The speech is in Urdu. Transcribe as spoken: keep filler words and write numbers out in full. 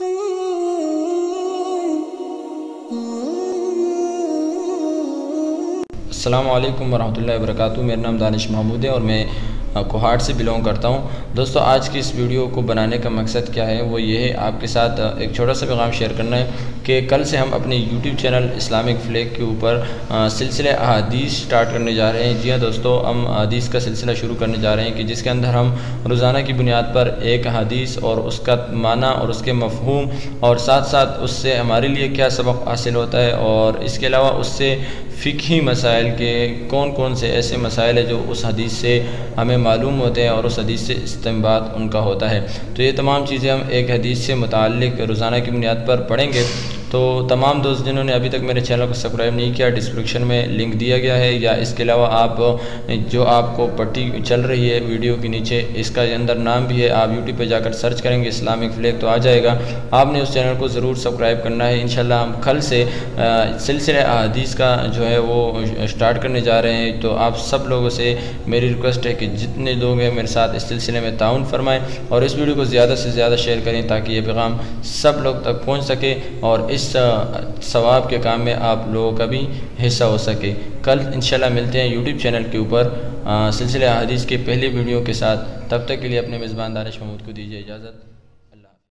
السلام علیکم ورحمۃ اللہ وبرکاتہ۔ میرا نام دانش محمود ہے اور میں کوہاٹ سے بلونگ کرتا ہوں۔ دوستو، آج کی اس ویڈیو کو بنانے کا مقصد کیا ہے، وہ یہ ہے آپ کے ساتھ ایک چھوٹا سا پیغام شیئر کرنا ہے کہ کل سے ہم اپنے یوٹیوب چینل اسلامک فلیگ کے اوپر سلسلہ احادیث سٹارٹ کرنے جا رہے ہیں۔ جی ہاں دوستو، ہم احادیث کا سلسلہ شروع کرنے جا رہے ہیں کہ جس کے اندر ہم روزانہ کی بنیاد پر ایک احادیث اور اس کا معنی اور اس کے مفہوم اور ساتھ ساتھ اس سے ہمارے لیے کیا سبق حاصل ہوتا ہے، اور اس کے علاوہ اس سے فقہی مسائل کے کون کون سے ایسے مسائل ہیں جو اس حدیث سے ہمیں معلوم ہوتے ہیں اور اس حدیث سے استنباط ان کا ہوتا ہے۔ تو یہ تمام چیزیں ہم ایک حدیث سے متعلق روزانہ کی بنیاد پر پڑھیں گے۔ تو تمام دوست جنہوں نے ابھی تک میرے چینل کو سبسکرائب نہیں کیا، ڈسکرپشن میں لنک دیا گیا ہے، یا اس کے علاوہ آپ جو آپ کو پٹی چل رہی ہے ویڈیو کے نیچے، اس کا اندر نام بھی ہے، آپ یوٹیوب پہ جا کر سرچ کریں گے اسلامک فلیگ تو آ جائے گا۔ آپ نے اس چینل کو ضرور سبسکرائب کرنا ہے۔ انشاءاللہ ہم کل سے سلسلہ احادیث کا جو ہے وہ سٹارٹ کرنے جا رہے ہیں۔ تو آپ سب لوگوں سے میری ریکویسٹ ہے کہ جتنے لوگ ہیں میرے ساتھ اس سلسلے میں تعاون فرمائیں اور اس ویڈیو کو زیادہ سے زیادہ شیئر کریں تاکہ یہ پیغام سب لوگ تک پہنچ سکے اور اس ثواب کے کام میں آپ لوگوں کا بھی حصہ ہو سکے۔ کل انشاءاللہ ملتے ہیں یوٹیوب چینل کے اوپر سلسلہ احادیث کے پہلے ویڈیو کے ساتھ۔ تب تک کے لیے اپنے میزبان دانش محمود کو دیجیے اجازت۔